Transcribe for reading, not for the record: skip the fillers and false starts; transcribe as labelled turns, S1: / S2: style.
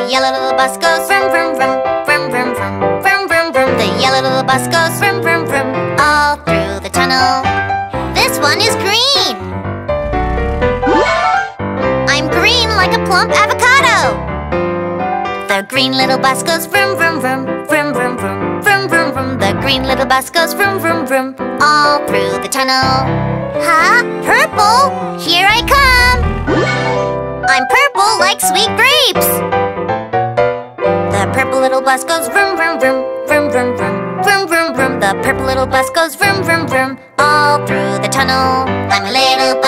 S1: The yellow little bus goes vroom, vroom, vroom, vroom, vroom, vroom, vroom, vroom, vroom. The yellow little bus goes vroom, vroom, vroom, all through the tunnel. This one is green. I'm green like a plump avocado. The green little bus goes vroom, vroom, vroom, vroom, vroom, vroom, vroom, vroom, vroom. The green little bus goes vroom, vroom, vroom, all through the tunnel. Huh? Purple? Here I come! I'm purple like sweet grapes. The purple little bus goes vroom, vroom, vroom, vroom, vroom, vroom, vroom, vroom, vroom. The purple little bus goes vroom, vroom, vroom, all through the tunnel. I'm a little